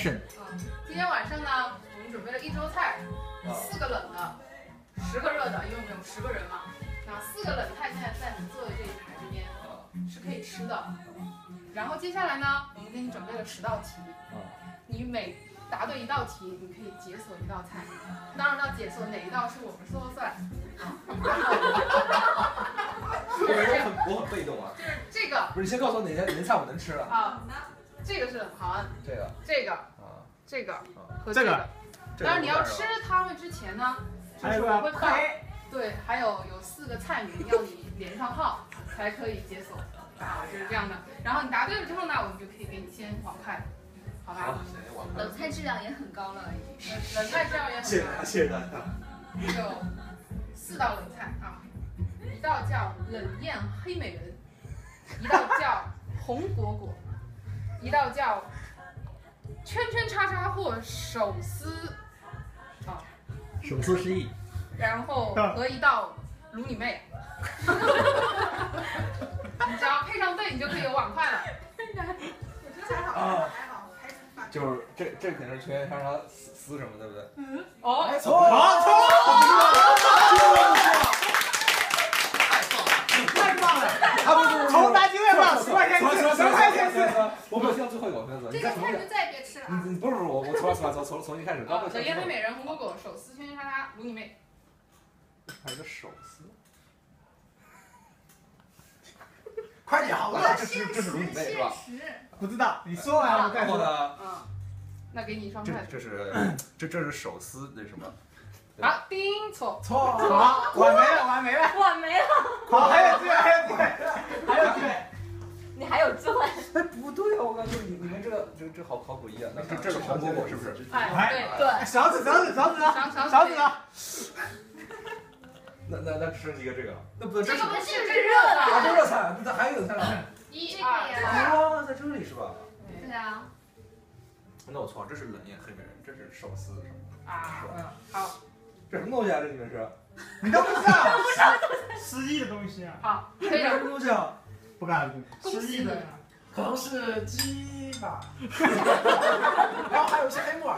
Passion。 今天晚上呢，我们准备了1周菜，4个冷的，10个热的，因为我们有10个人嘛。那4个冷菜现在在你坐的这一排这边是可以吃的。然后接下来呢，我们给你准备了10道题，你每答对1道题，你可以解锁1道菜。当然要解锁哪一道是我们说了算。 我很被动啊。 就是这个。 不是，你先告诉我哪些菜我能吃了。 好，这个是冷盘。这个和这个。当然你要吃它们之前呢，就是我会放。对，还有4个菜名要你连上号才可以解锁。就是这样的。然后你答对了之后呢，我们就可以给你先网派。好吧， 冷菜质量也很高了，已经。 冷菜质量也很高。 谢谢大家。 有4道冷菜啊，1道叫冷艳黑美人，1道叫红果果，1道叫圈圈叉叉或手撕啊， 手撕失忆， 然后和1道撸你妹。你只要配上对，你就可以有碗筷了。 我觉得还好。 就是这肯定是圈圈叉叉撕什么，对不对？ 哦， 错， 太棒了！ 他不重答机会吧，10块钱， 我没有听到最后一个，我这个菜就再也别吃了。 不是我从一开始。 冷艳黑美人、红果果、手撕圈圈叉叉、撸你妹。 还有个手撕。 快点好了， 这是卤你妹是吧？ 不知道，你说完我再说。 那给你一双筷子。 这是手撕那什么？ 好，叮，错。 好，碗没了。好，还有机会。 你还有机会。 哎，不对啊，我感觉你们这好不一样。那这是红果果是不是？ 哎，对。 勺子。 那吃一个这个。那不这个不是热的。 啊，都热菜，那还有冷菜呢。 1、2、 3。在这里是吧？ 对啊。 那我错了，这是冷艳黑美人，这是手撕什么？ 好。 这什么东西啊？这里面是？ 你都不知道？失忆的东西啊。 好，可以这什么东西啊？ 不敢失忆的。 可能是鸡吧。然后还有一些黑木耳。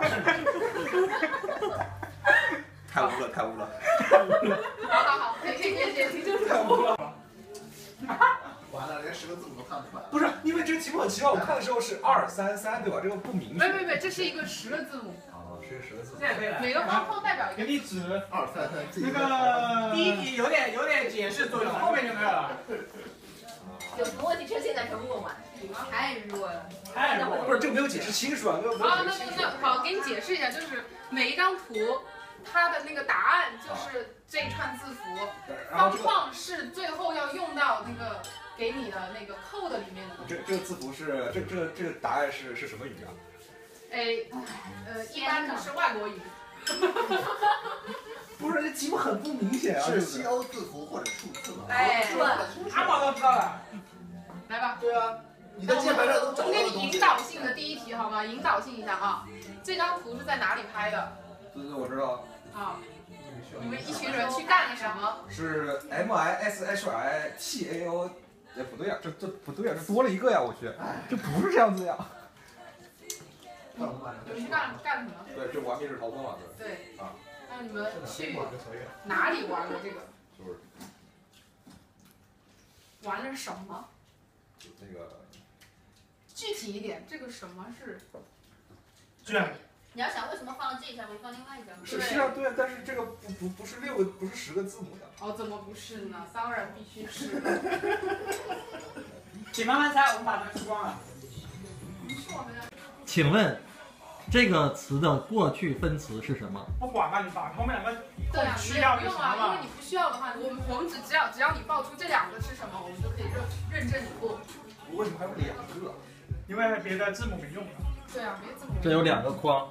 太污了。 好，可以， 太污了。 完了，连10个字母都看不出来。 不是，因为这个题目很奇怪，我看的时候是2、3、3，对吧？这个不明确。 没，这是一个10个字母。 是一个10个字母。 每个方框代表一个。 给你指 2、3、 那个第1题有点解释作用，后面就没有了。 有什么问题趁现在可以问完。太弱了。 不是，这个没有解释清楚啊。 那好，给你解释一下，就是每一张图。它的那个答案就是这一串字符，方框是最后要用到那个给你的那个 code 里面的。 这个字符是这个答案是什么语啊？ 一般都是外国语。 不是，这题目很不明显啊。 是西欧字符或者数字吗？ 阿宝都知道了。 来吧。 对啊，你在键盘上都找到了。 我给你引导性的第1题，好吗？引导性一下啊。这张图是在哪里拍的？ 对，我知道。 你们一群人去干了什么？ 是 MISHITAO，哎，不对呀，这不对呀，这多了一个呀，我去，这不是这样子呀。 你们去干什么？ 对，这玩密室逃脱嘛， 对。 啊。 那你们去哪里玩的这个？ 就是玩的是什么？ 那个。 具体一点，这个什么是？ 你要想为什么放了这一张，没放另外一张？ 是啊，对啊，但是这个不是6个，不是10个字母的。 哦，怎么不是呢？当然必须是。 请慢慢猜，我们把它吃光了。 请问，这个词的过去分词是什么？ 不管吧，你把后面2个去掉就行了。因为你不需要的话，我们只要你报出这2个是什么，我们就可以认证你过。 为什么还有2个？ 因为别的字母没用了。 对啊，别的字母。 这有2个框。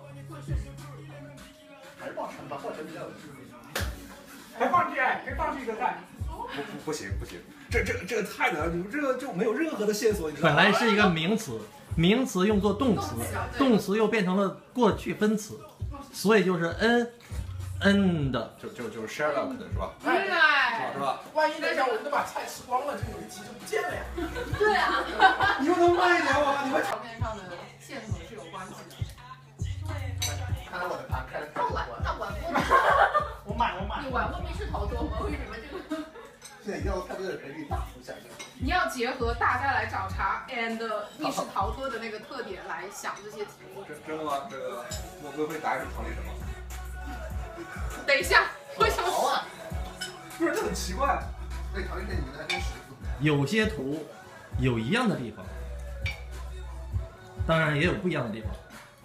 还是报成吧，报成比较有趣。 还放弃，可以放弃一个菜。 不行，这个太难了，你们这个就没有任何的线索。 本来是一个名词，名词用作动词，动词又变成了过去分词，所以就是 n 的， 就是 Sherlock 的是吧？是吧？ 万一那下我们都把菜吃光了，这有一题就不见了呀。 对啊。 你们能慢一点吗？你们照片上的线索是有关系的。 现在一定要看这个人力大幅下降。 你要结合大家来找茬 and 密室逃脱的那个特点来想这些题目。 真的吗？这个我会答案是唐丽什么？ 等一下，为什么？ 不是，这很奇怪。 那唐丽这你们还真实。 有些图有一样的地方，当然也有不一样的地方。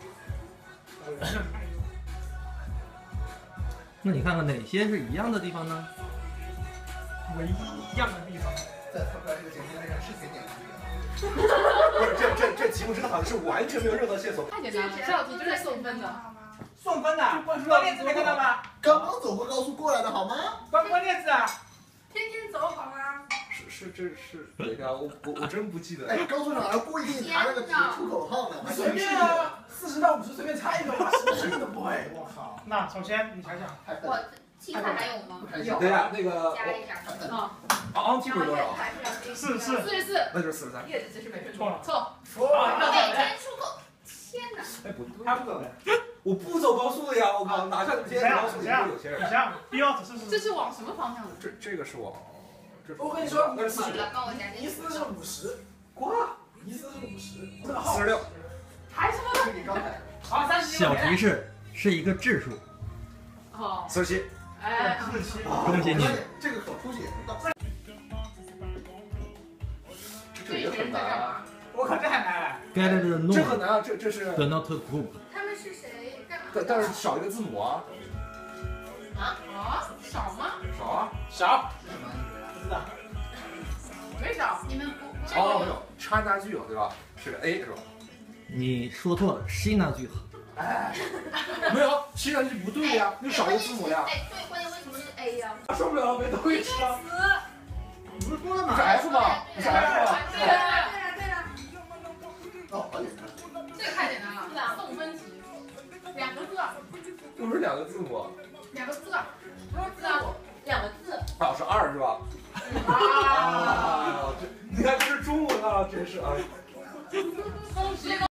那你看看哪些是一样的地方呢？ 唯一一样的地方， 在他们这个节目那个是甜点不是，这题目真的好像是完全没有任何线索。 太简单了，这道题就是送分的。 送分的，关键字没看到吗？ 刚刚走过高速过来的好吗？ 关键字啊！ 天天走好吗？ 等一下，我真不记得。 哎，高速上还不一定查那个出口号呢。 随便啊，40到50随便猜一个吧，什么都不会。我靠！那首先你想想， 我青菜还有吗？ 有。 对呀，那个加一下。 昂基会多少？ 是 44。 那就是43。 叶子这是没分错了。 错。 每天出口。天哪！ 哎，不对， 他不走的。 我不走高速的呀！我靠，哪像你们这些高速有钱人？ 你想，第二只是这是往什么方向的？ 这个是往， 我跟你说， 那是40。 帮我加疑似是50， 瓜， 疑似是50，这个号 46。 还什么？ 你刚才。 好，30。 小提示是一个质数。 哦。 47。 哎 ，47。 恭喜你。 这个可出血不到。 这也很难。 我靠，这很难。 Get the note。 这很难啊！这是。 The not group。 他们是谁？干嘛？ 但是少一个字母啊。 少吗？ 少啊。 少。 不知道。 没少。你们不。 哦，没有，插那句有对吧？是个 A 是吧？ 你说错了，西那句好。 哎，没有，西那句不对呀，那少一个字母呀。 哎，对，关键为什么是 A 呀？ 受不了，没东西吃了。 你不是说了吗？ 是 F 吗？是 F 吗？ 对了。 哦，好简单。 这个太简单了，送分题，2个字。 又不是2个字母。 2个字，不是字啊 ，2个字。 啊，是2是吧？啊，这你看这是中文啊，真是啊。 恭喜。